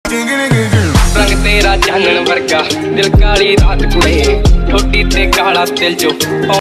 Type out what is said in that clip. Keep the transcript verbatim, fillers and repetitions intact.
रंग तेरा चानन वर्गा दिल काली रात कुड़े ठोडी ते काला तिल जो